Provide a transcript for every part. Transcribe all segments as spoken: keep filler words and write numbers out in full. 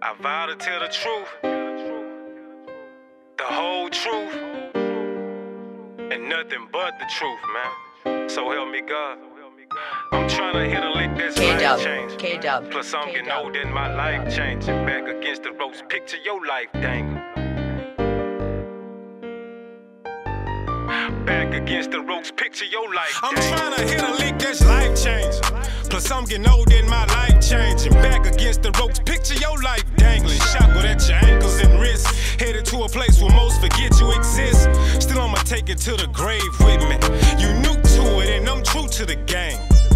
I vow to tell the truth, the whole truth, and nothing but the truth, man. So help me God. I'm trying to hit a lick that's life changing. K-Dub. Plus I'm getting old and my life changing. Back against the ropes, picture your life dangle. Back against the ropes, picture your life I'm dangle. trying to hit a lick that's life changing. Plus I'm getting old and my life changing. Back against the ropes, picture your life dangling. Shackled at your ankles and wrists. Headed to a place where most forget you exist. Still I'ma take it to the grave with me. You new to it and I'm true to the game.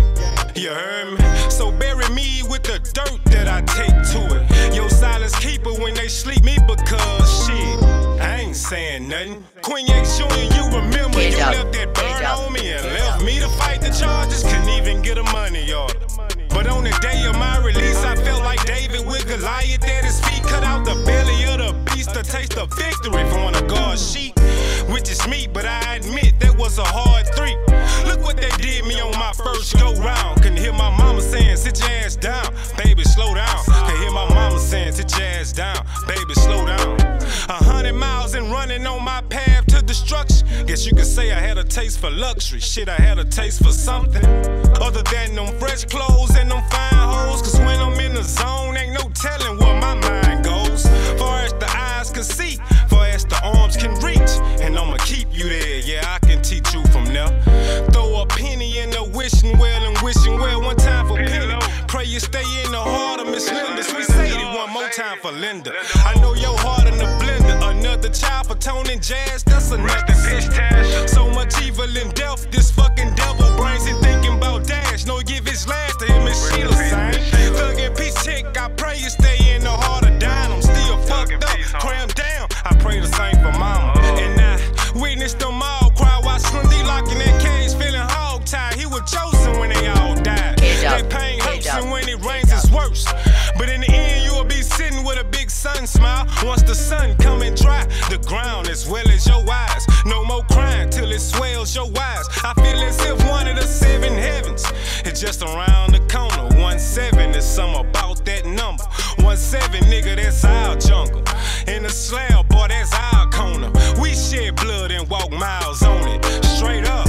You heard me? So bury me with the dirt that I take to it. Your silence keeper when they sleep me because shit, I ain't saying nothing. Queen X Junior, you remember you left that burn on me and left me to fight the charges. Couldn't even get a money order. But on the day of my release, I felt like David with Goliath at his feet. Cut out the belly of the beast to taste the victory from one of God's sheep. Which is me, but I admit that was a hard three. Look what they did me on my first go round. Can hear my mama saying, sit your ass down, baby, slow down. Can hear my mama saying, sit your ass down, baby, slow down. A hundred miles and running on my path to destruction. Guess you could say I had a taste for luxury. Shit, I had a taste for something other than them fresh clothes and them fine hoes. Cause when I'm in the zone, ain't no telling where my mind goes. Far as the eyes can see, far as the arms can reach. And I'ma keep you there, yeah, I can teach you from there. Throw a penny in the wishing well and wishing well. One time for penny, pray you stay in the heart of Miss Linda. Sweet Sadie, one more time for Linda. I know your heart in the blender. Another child for Tony Jazz, that's another sister. So much evil in death, this fucking devil brains and thinking about Dash. No, give his last to him and Sheila sang. Thug and peace chick, I pray you stay in the heart of dying. I'm still fucked up, crammed down. I pray the same for mama. And I witnessed them all cry while Slim D locked in that cage, feeling hog-tied. He was chosen when they all died. That pain hurts and when it rains it's worse. But in the end you'll be sitting with a big sun smile. Once the sun come and dry the ground as well as your eyes. No more crying till it swells your eyes. I feel as if one of the seven heavens is just around the corner. One seven is something about that number. One seven, nigga, that's our jungle. In the slab, boy, that's our corner. We shed blood and walk miles on it. Straight up.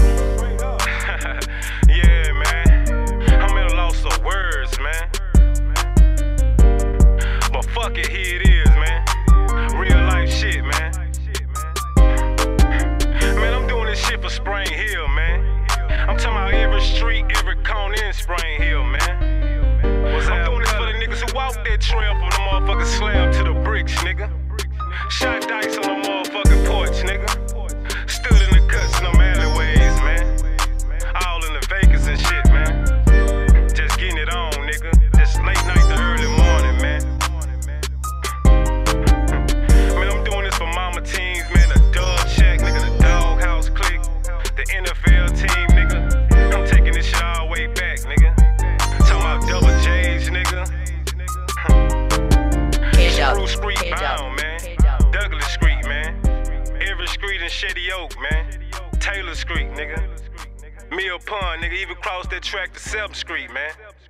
Yeah, man. I'm at a loss of words, man. But fuck it, here it is, man. Real life shit, man. Man, I'm doing this shit for Spring Hill, man. I'm talking about every street, every corner in Spring Hill, man. What's I'm doing this for the niggas who walk that trail from the motherfucking slab to the bricks, nigga. Shot dice on the motherfucking porch, nigga. Stood in the cuts in them alleyways, man. All in the Vegas and shit, man. Just getting it on, nigga. Just late night to early morning, man. Man, I'm doing this for mama teams, man. The Dub Shack, nigga. The Doghouse Clique. The N F L team, nigga. I'm taking this shit all the way back, nigga. Talking about double J's, nigga. Spruce Street bound, man. Douglas Street, man. Every street in Shady Oak, man. Taylor Street, nigga. Mill Pond, nigga. Even crossed that track to seventh Street, man.